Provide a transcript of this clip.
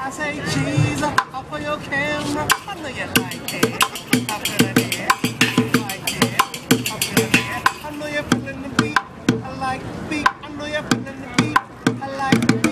I say cheese off of your camera. I know you like it. I feel it. You like it. I feel it. I know you're feeling the beat. I like the beat. I know you're feeling the beat. I like the beat.